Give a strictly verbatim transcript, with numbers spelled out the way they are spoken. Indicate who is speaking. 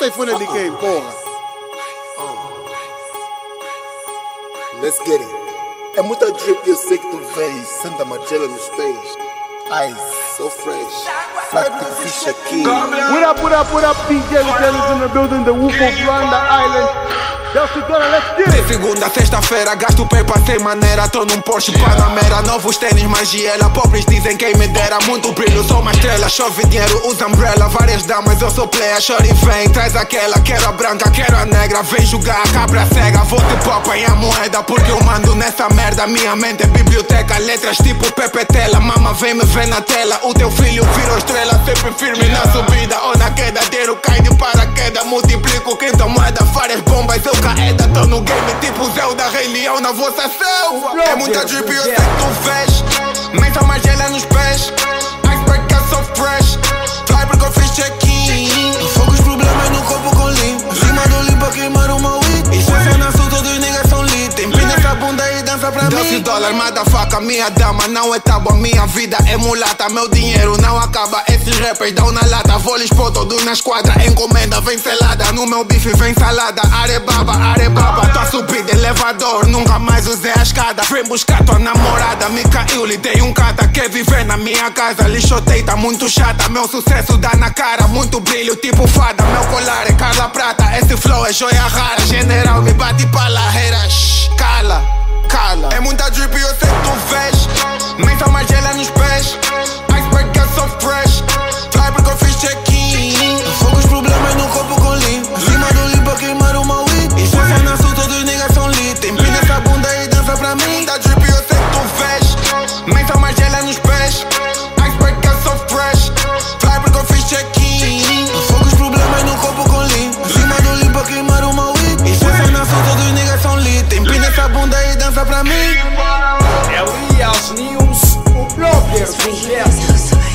Speaker 1: Essa iPhone é de quem, porra?
Speaker 2: Let's get it. É muita drip e eu sei que tu vês. Santa Marcela nos pés. Eyes so fresh. Flat the fish aqui.
Speaker 1: What up, what up, what up, D J Lieutenant in the building, the Wolf of Rwanda Island. Delcidona, let's get it!
Speaker 3: De segunda a sexta-feira gasto paper sem maneira. Tô num Porsche Panamera, novos tênis, magiela. Pobres dizem quem me dera, muito brilho, sou uma estrela. Chove dinheiro, usa umbrella, várias damas, eu sou player. Chore e vem, traz aquela, quero a branca, quero a negra. Vem jogar a cabra cega, vou te popa em a moeda. Porque eu mando nessa merda, minha mente é biblioteca. Letras tipo Pepe Tela, mama vem me ver na tela. O teu filho virou estrela, sempre firme na subida ou na queda. Dinheiro cai de paraquedas, multiplico criptomoeda, várias bombas, eu caeta. Tô no game tipo Zelda, Rei Leão na vossa selva. É muita drip e eu sei que tu vês. Mensa Marcela nos pés. Iceberg que é so fresh. Fly porque eu fiz check-in. Fogo os problemas no copo com lean. Rima do limpa queimar uma weed. E se eu na sul, todos os niggas são lit. Empina essa bunda e dança pra mim. Doze dólares, motherfucker, minha dama não é tábua. Minha vida é mulata, meu dinheiro não acaba. Esses rappers dão na lata. Vou lhes pôr todos na esquadra. Encomenda vem selada. No meu bife vem salada. Arebaba, arebaba. Tô a subir de elevador, nunca mais usei a escada. Vem buscar tua namorada. Me caiu, lhe dei um cata. Quer viver na minha casa, lixotei, tá muito chata. Meu sucesso dá na cara, muito brilho tipo fada. Meu colar é Carla Prata, esse flow é joia rara. General me bate palareira, shh, cala, cala. É muita drip e eu sei que tu vês. Mensa Marcela nos pés. Iceberg que é so fresh. Fly porque eu fiz check-in. Fogo os problemas no copo com lean. Rima do limpa queimar uma weed. E se eu na sul, todos os niggas são lit. Empina essa bunda e dança pra mim. Muita drip e eu sei que tu vês. Mensa Marcela nos pés. Iceberg que é so fresh. Fly porque eu fiz check-in. Fogo os problemas no copo com lean. Rima do limpa queimar uma weed. E se eu na sul, todos os niggas são lit. Empina essa bunda e dança pra mim.
Speaker 1: É o Rios News, o blogger do